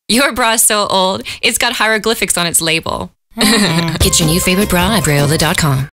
Your bra's so old, it's got hieroglyphics on its label. Get your new favorite bra at Brayola.com.